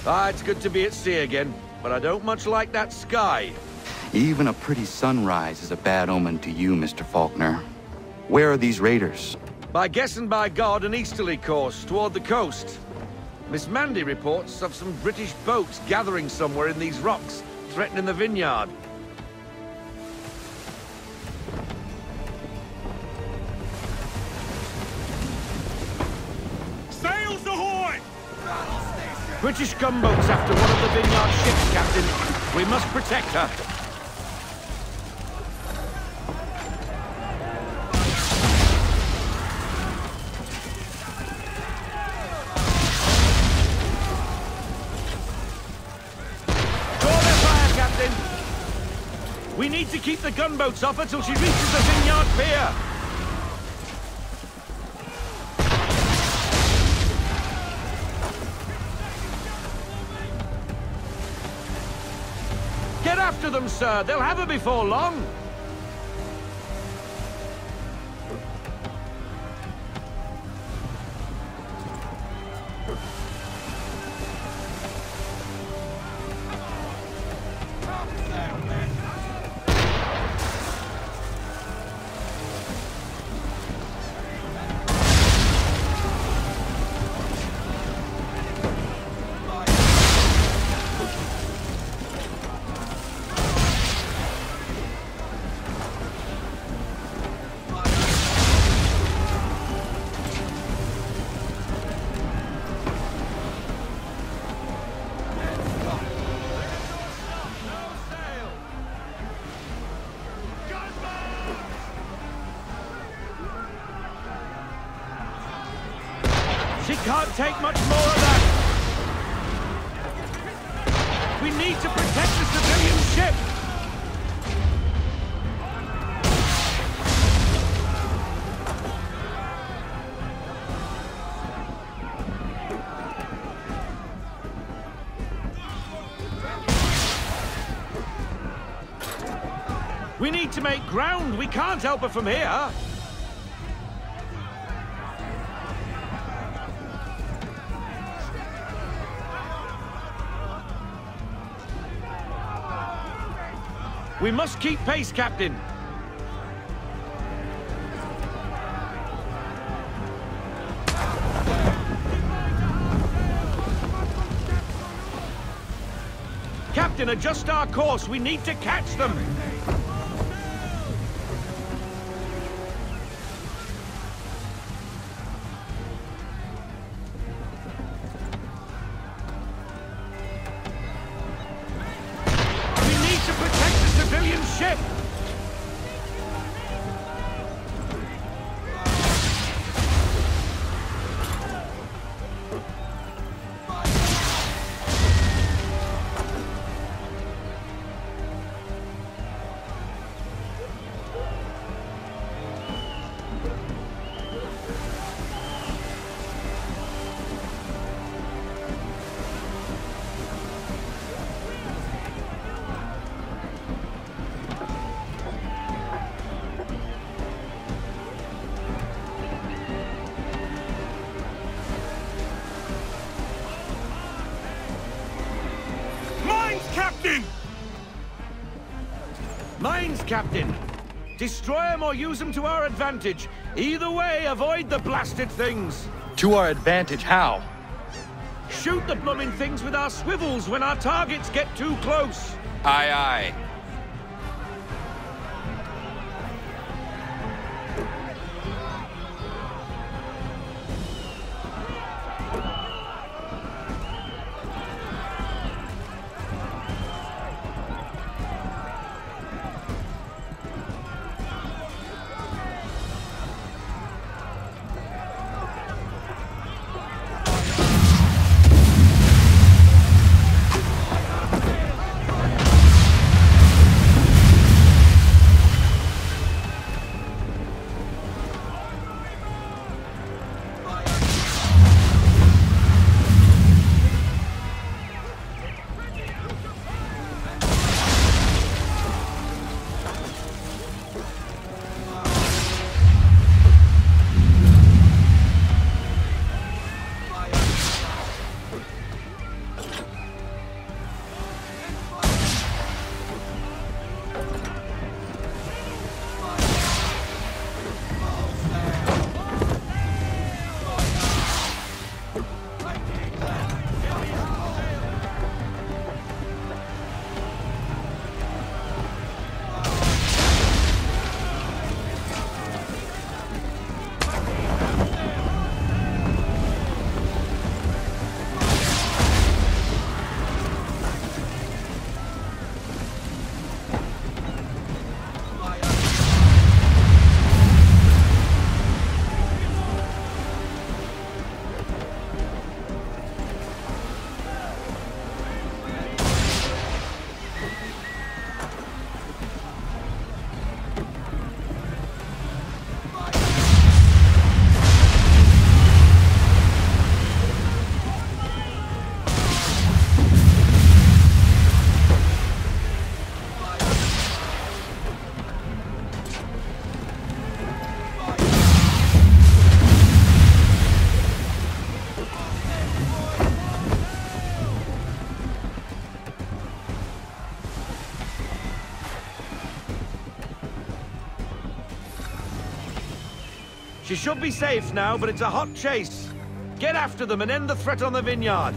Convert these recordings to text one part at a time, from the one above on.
Ah, it's good to be at sea again, but I don't much like that sky. Even a pretty sunrise is a bad omen to you, Mr. Faulkner. Where are these raiders? By guess and by God, an easterly course toward the coast. Miss Mandy reports of some British boats gathering somewhere in these rocks, threatening the Vineyard. Sails ahoy! British gunboats after one of the Vineyard ships, Captain. We must protect her. We need to keep the gunboats off until she reaches the Vineyard pier. Get after them, sir. They'll have her before long. She can't take much more of that. We need to protect the civilian ship. We need to make ground. We can't help her from here. We must keep pace, Captain. Captain, adjust our course. We need to catch them. Ship! Captain! Mines, Captain! Destroy them or use them to our advantage. Either way, avoid the blasted things. To our advantage, how? Shoot the blooming things with our swivels when our targets get too close. Aye, aye. She should be safe now, but it's a hot chase. Get after them and end the threat on the Vineyard.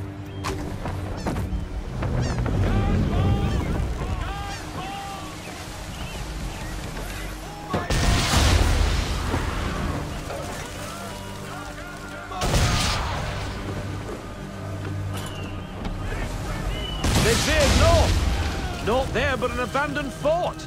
They veered north. Naught there but an abandoned fort.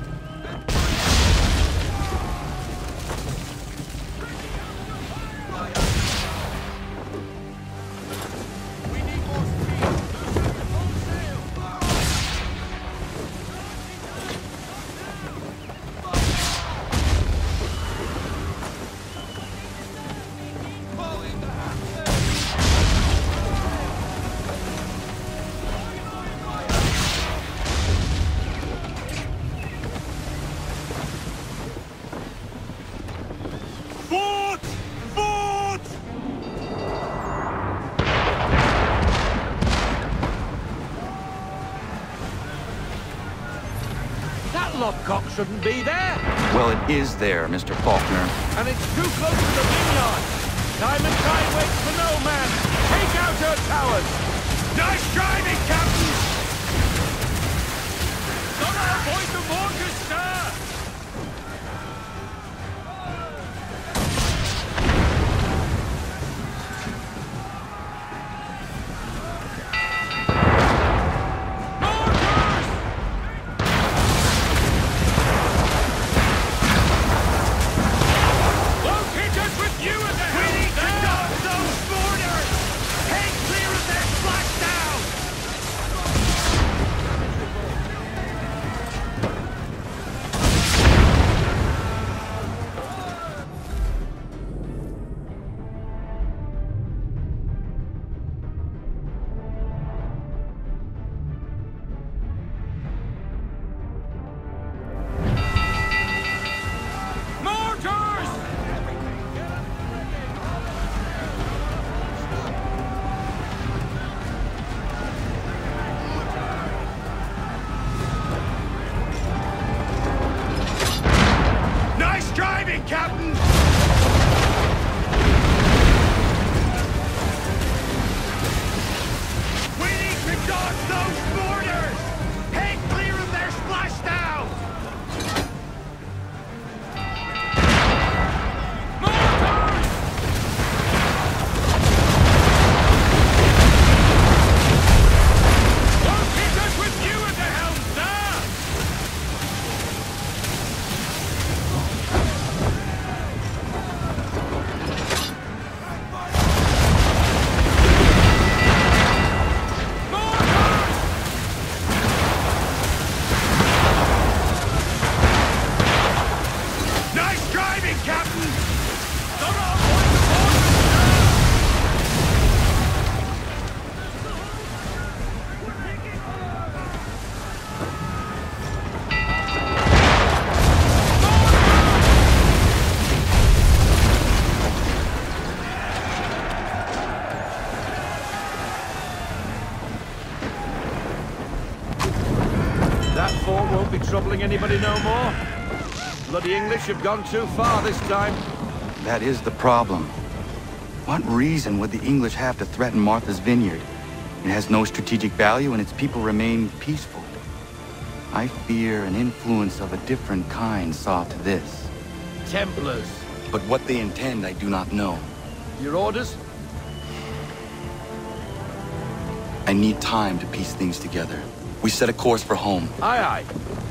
Lockcock shouldn't be there. Well, it is there, Mr. Faulkner. And it's too close to the Vineyard. Time and tide waits for no man. Take out her towers. Nice driving, Captain! Gotta avoid the mortars, sir! Captain! We need to dodge those mortars! Hang clear of their splashdown! Mortars! Won't hit us with you at the helm, sir! That fort won't be troubling anybody no more. Bloody English have gone too far this time. That is the problem. What reason would the English have to threaten Martha's Vineyard? It has no strategic value and its people remain peaceful. I fear an influence of a different kind saw to this. Templars. But what they intend, I do not know. Your orders? I need time to piece things together. We set a course for home. Aye, aye.